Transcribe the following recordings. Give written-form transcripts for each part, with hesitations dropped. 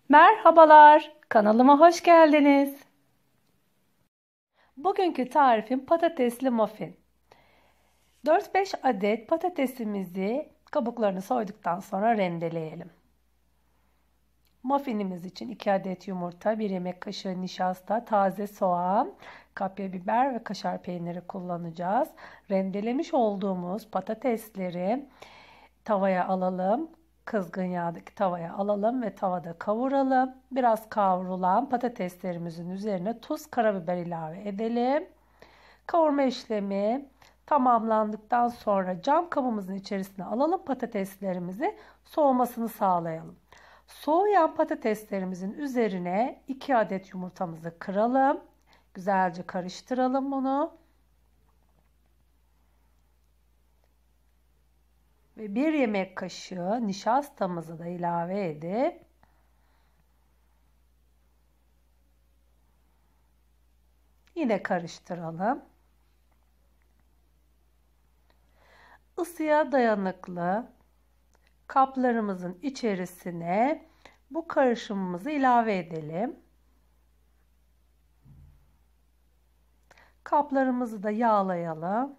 Merhabalar, kanalıma hoş geldiniz. Bugünkü tarifim patatesli muffin. 4-5 adet patatesimizi kabuklarını soyduktan sonra rendeleyelim. Muffinimiz için 2 adet yumurta, 1 yemek kaşığı nişasta, taze soğan, kapya biber ve kaşar peyniri kullanacağız. Rendelemiş olduğumuz patatesleri tavaya alalım. Kızgın yağdaki tavaya alalım ve tavada kavuralım. Biraz kavrulan patateslerimizin üzerine tuz, karabiber ilave edelim. Kavurma işlemi tamamlandıktan sonra cam kabımızın içerisine alalım patateslerimizi, soğumasını sağlayalım. Soğuyan patateslerimizin üzerine 2 adet yumurtamızı kıralım. Güzelce karıştıralım bunu. Ve 1 yemek kaşığı nişastamızı da ilave edip yine karıştıralım. Isıya dayanıklı kaplarımızın içerisine bu karışımımızı ilave edelim. Kaplarımızı da yağlayalım.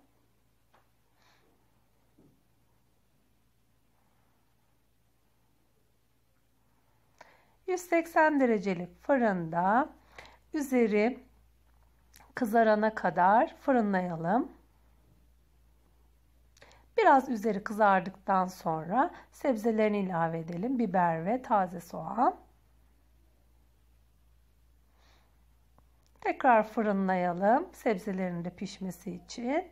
...180 derecelik fırında üzeri kızarana kadar fırınlayalım. Biraz üzeri kızardıktan sonra sebzelerini ilave edelim. Biber ve taze soğan. Tekrar fırınlayalım sebzelerin de pişmesi için.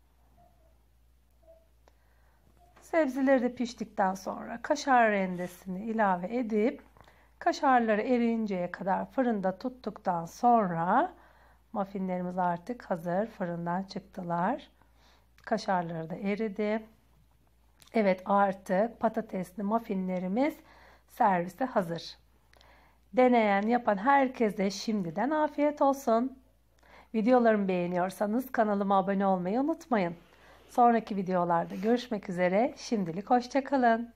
Sebzeleri de piştikten sonra kaşar rendesini ilave edip kaşarları eriyinceye kadar fırında tuttuktan sonra muffinlerimiz artık hazır, fırından çıktılar. Kaşarları da eridi. Evet, artık patatesli muffinlerimiz servise hazır. Deneyen, yapan herkese şimdiden afiyet olsun. Videolarımı beğeniyorsanız kanalıma abone olmayı unutmayın. Sonraki videolarda görüşmek üzere. Şimdilik hoşça kalın.